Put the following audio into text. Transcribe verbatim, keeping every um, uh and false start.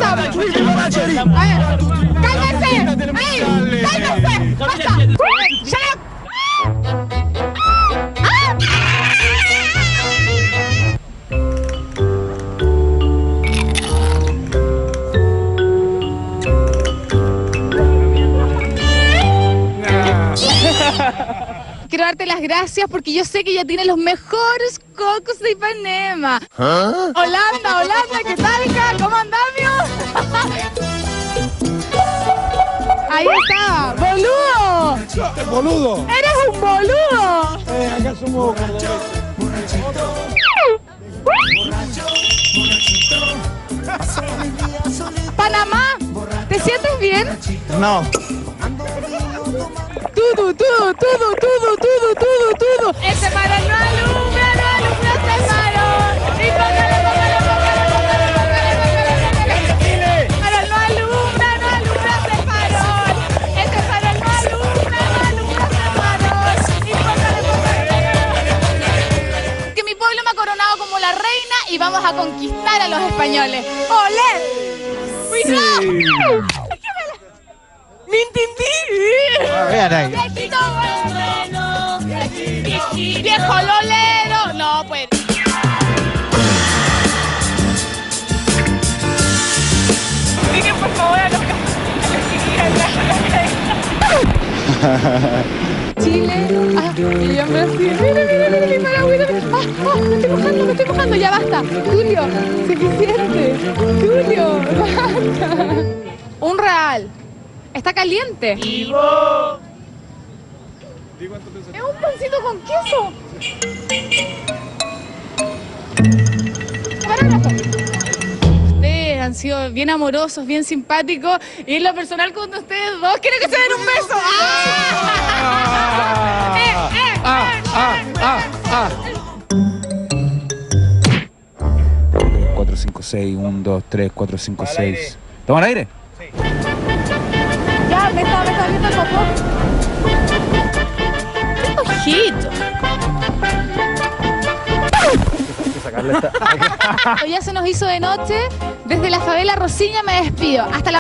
Basta. A ver, cálmense. ¡Ey! ¡Cálmense! ¡Basta! ¡Shut up! Quiero darte las gracias porque yo sé que ella tiene los mejores cocos de Ipanema. ¿Ah? Holanda, Holanda, ¿qué tal, hija? ¿Cómo andamos? Ahí está, boludo. ¿Boludo? ¡Eres un boludo! Eh, acá somos... Panamá, ¿te sientes bien? No. Todo, todo, todo, todo, todo, todo, todo. Ese farol no alumbra, no alumbra ese farol. Y póngale, póngale, póngale, póngale, póngale, póngale. Farol no alumbra, no alumbra ese farol. Ese farol no alumbra, no alumbra ese farol. Y póngale, póngale, póngale. Que mi pueblo me ha coronado como la reina y vamos a conquistar a los españoles. ¡Olé! ¡Cuidado! ¡Me entendí! A ver ahí. ¡Viejito bueno! ¡Viejo lolero! No, pues. Digan por favor a los que Chile, ah, y yo en Brasil. Mira, mira, mira, mi Paraguay. Ah, ah, me estoy mojando, me estoy mojando. Ya basta. Julio, suficiente. Julio, basta. Un real. Está caliente. ¡Vivo! Es un pancito con queso. Parágrafo. Ustedes han sido bien amorosos, bien simpáticos. Y en lo personal con ustedes dos, quiero que se den un beso. ¡Ah! ¡Eh, eh, Ah, eh, ah, eh, ah, ah. cuatro, cinco, seis, uno, dos, tres, cuatro, cinco, seis. ¿Estamos al aire? Ya, me estaba, me estaba viendo el popó. ¡Qué ojito! Ya se nos hizo de noche. Desde la favela Rosiña me despido. Hasta la